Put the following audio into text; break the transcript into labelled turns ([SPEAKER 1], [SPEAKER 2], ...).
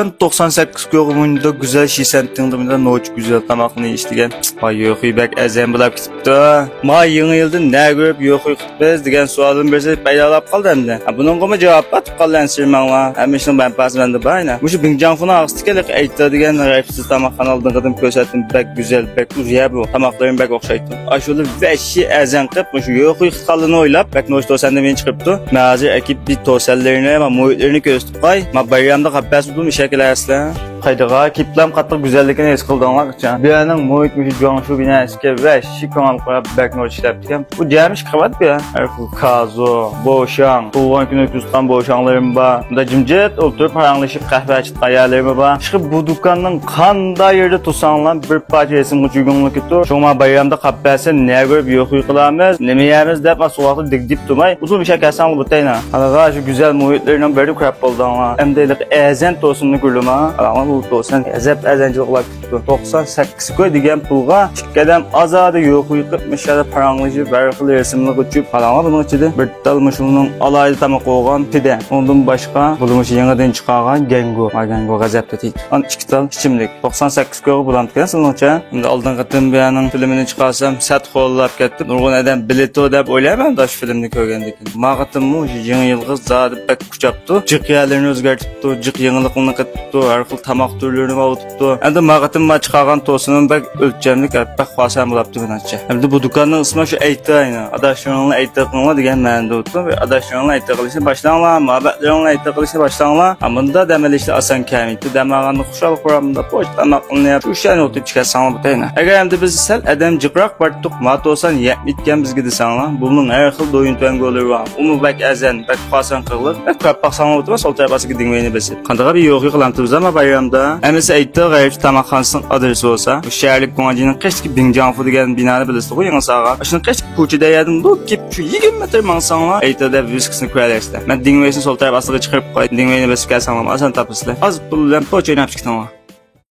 [SPEAKER 1] Tam 98 ko'g'imda güzel şişentindimde noç güzel tamakını içtigen. Ay yo'q bak azam bulab ketibdi. Ma yangi yilda ne görüp yo'q biz degan savolim bersa paydalab qoldi endi. Buningga javob batib qolgansirmanglar. Hamishin ben pasmanda bayna. Mushu Bingjanfuni ağıztikelik aytadigan rayfsiz tamakxona oldingidan ko'rsatdim. Bak güzel, bak uziya bu. Tamaklarım bak o'xshaydi. Ashula vahşi azan qilib mushu yo'q qolini o'ylab bak noç to'sanda men chiqibdi. Men hozir akib bir to'sallarini va muhitlarini ko'rsatib qo'y. Ma bayramda qabbas buldum ishaklar asla. Qaydaga kiplam qattiq güzelligini his qildinglar qachon. Bu yerning muhitmi Jongshu binasiga va shikonal qo'yib bakni ishlabdigan. Bu jamish qavat bu. Kazo, Boşang, Tuğan kuni o'tkazgan Boşanglarim bor. Bunda jimjit o'tirib paranglashib qahva ichib qayarlarim bor. Chiqib bu do'konning qanday yerda tursanglar bir parcha resim uchigunlik tur. Shoma bayramda qabbasi ne ko'rib yo'q qilamiz, nima yeyamiz deb mas'uliyatni digdib turmay. Uzun ish akasan bu tayna. Qanaqa shu güzel muhitlardan biri ko'rib bo'ldinglar. Endi azan to'sinni ko'rma. Bu to'san azab azancılıqlar tuttu. 98 koy degan pulga chikkadan azadi yo'q uyqib mishada paranglashib barxil resimli uçup falan bunun içinde bir tal muşunun alaylı tamak olgan pide. Ondan başka bulmuş yangadan çıkargan gengo. Gengo gazap dedi. An iki tal içimlik. 98 koy bulantıkan sonunca. Şimdi aldın qatım beyanın filmini çıkarsam sat qo'llab ketdim. Nurg'un adam bileti deb o'ylayman da shu filmni ko'rgandan. Maqatim mu yangi yilga zodi bak kuchapti. Jiq yerlarini o'zgartirdi, jiq yangiliklarni qatdi, har xil tamak türlerini avutuptu. Endi mağatim ma çıkargan to'sinin bak ölçemlik bak xasan bo'libdi buncha. Endi bu do'konning ismi shu aytdi ayni. Adashlarni aytdiqinglar degan ma'noda o'tdi va adashlarni aytdi qilishni boshlanglar, muhabbatlarni aytdi qilishni boshlanglar. Amunda damalishlar oson kamiydi. Damag'anni xushal quramda pochtamoqni shu shani o'tib chiqarsanglar butayna. Agar endi biz sal adam jiqroq bartuq ma to'san yetmitgan bizga desanglar, buning har xil do'yintan bo'lar va umi bak azan, bak xasan qilib, bak baqsanglar o'tib sol tarafasiga dingmayni bilsin. Qanday bir yo'q qilamtimiz ama bayramda Emes aytdi g'ayib tamakxonasining adresi bo'lsa, bu shaharlik qo'ng'ajining Qashqi Bingjanfu degan binoni bilasizlar, yangi saga. Shuni Qashqi ko'chada yadim, bu kep shu 20 metr mansanglar aytadi viskisini ko'ralasizlar. Men dingmayni sol tarafasiga chiqarib qo'ydim. Dingmayni bosib kelsanlar, asan topasizlar. Az pul bilan poch o'ynab chiqdinglar.